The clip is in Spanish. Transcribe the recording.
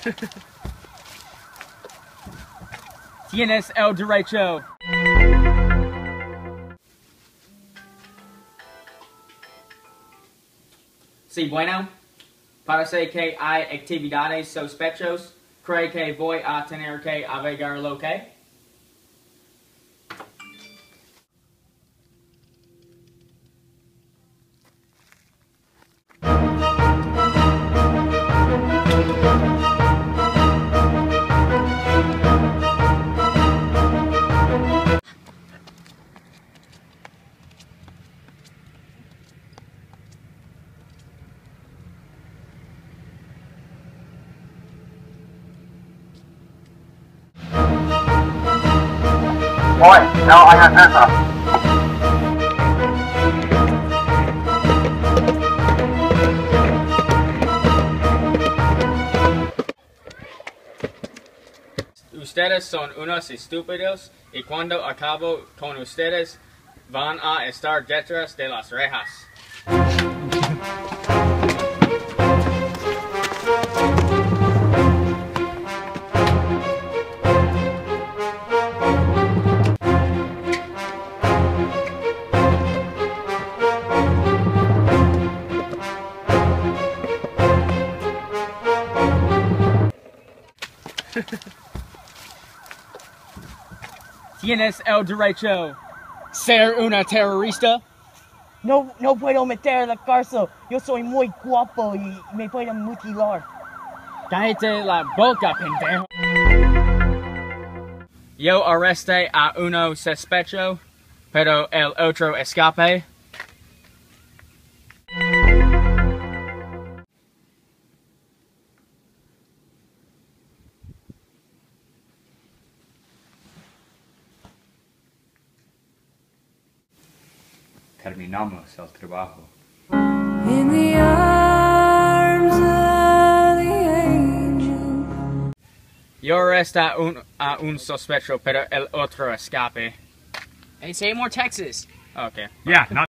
Tienes el derecho. Sí, bueno. Parece que hay actividades sospechosas. ¿Cree que voy a tener que averiguarlo que? Hoy, no hagas eso. Ustedes son unos estúpidos y cuando acabo con ustedes van a estar detrás de las rejas. Tienes el derecho. Ser una terrorista. No puedo meter a la cárcel. Yo soy muy guapo y me pueden mutilar. Cállate la boca, pendejo. Yo arresté a uno sospecho, pero el otro escape. Terminamos el trabajo. In the arms of the angel. Yo arresté a un sospecho, pero el otro escape. Hey, say more Texas. Okay. Yeah, not